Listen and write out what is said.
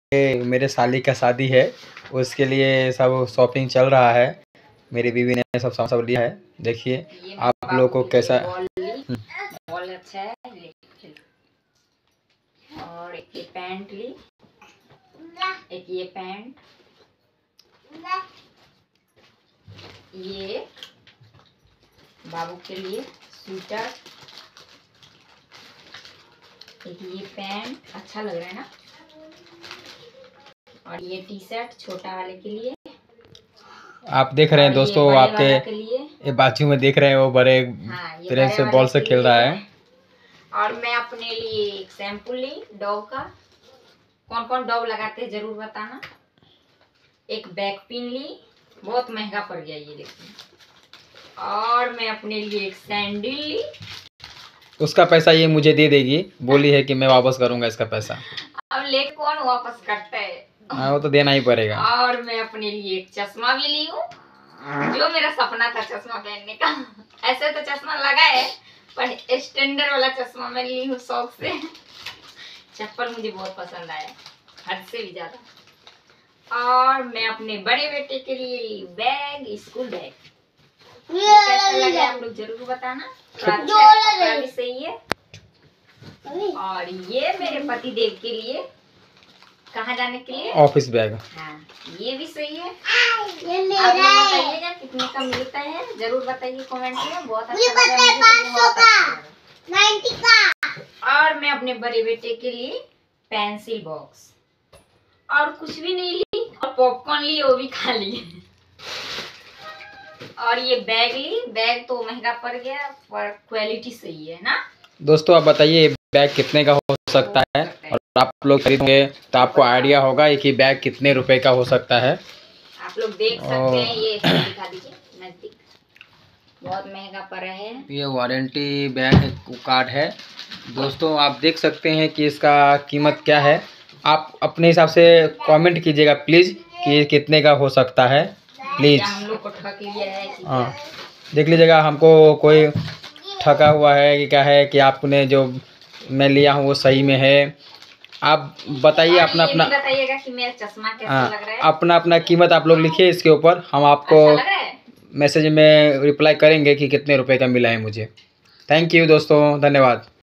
मेरे साली का शादी है, उसके लिए सब शॉपिंग चल रहा है। मेरी बीवी ने सब लिया है। देखिए आप लोग को कैसा बॉल अच्छा है। और एक ये पैंट ली, एक ये पैंट, ये बाबू के लिए स्वेटर, एक ये पैंट अच्छा लग रहा है ना, और ये टी शर्ट छोटा वाले के लिए। आप देख रहे हैं दोस्तों, आपके ये बाजू में देख रहे हैं वो बड़े प्रेम से बॉल से खेल रहा है। और मैं अपने लिए एक शैम्पू ली डव का। कौन कौन डव लगाते हैं जरूर बताना। एक बैक पिन ली, बहुत महंगा पड़ गया ये देखिए। और मैं अपने लिए एक सैंडल ली। उसका पैसा ये मुझे दे देगी, बोली है कि मैं वापस करूंगा इसका पैसा। अब ले कौन वापस करता है। हाँ वो तो देना ही पड़ेगा। और मैं अपने लिए एक चश्मा भी ली हूँ, जो मेरा सपना था चश्मा पहनने का। ऐसे तो चश्मा लगा है पर स्टैंडर्ड वाला चश्मा मैं ली हूँ शौक से। चप्पल मुझे बहुत पसंद आया, हद से भी ज्यादा। और मैं अपने बड़े बेटे के लिए ली बैग, स्कूल बैग। कैसा लगा आप लोग जरूर बताना। कपड़ा भी सही है। और ये मेरे पति देव के लिए कहाँ जाने के लिए, ऑफिस बैग। हाँ ये भी सही है। आप लोग बताइएगा कितने का मिलता है, जरूर बताइए कमेंट में। बहुत अच्छा लगा। और मैं अपने बड़े बेटे के लिए पेंसिल बॉक्स, और कुछ भी नहीं ली, और पॉपकॉर्न ली, वो भी खा लिए। और ये बैग ली, बैग तो महंगा पड़ गया पर क्वालिटी सही है ना। दोस्तों आप बताइए ये बैग कितने का हो सकता है, और आप लोग खरीदेंगे तो आपको आइडिया होगा कि बैग कितने रुपए का हो सकता है। आप लोग देख सकते हैं, ये दिखा दीजिए नजदीक, बहुत महंगा पड़ रहा है। ये वारंटी बैग कार्ड है दोस्तों, आप देख सकते हैं कि इसका कीमत क्या है। आप अपने हिसाब से कमेंट कीजिएगा प्लीज़ कि कितने का हो सकता है प्लीज़। हम लोग को ठग लिया है। हाँ देख लीजिएगा, हमको कोई ठगा हुआ है कि क्या है कि आपने जो मैं लिया हूँ वो सही में है। आप बताइए अपना अपना, बताइएगा कि मेरा चश्मा कैसा लग रहा है। अपना अपना कीमत आप लोग लिखिए इसके ऊपर, हम आपको मैसेज में रिप्लाई करेंगे कि कितने रुपए का मिला है मुझे। थैंक यू दोस्तों, धन्यवाद।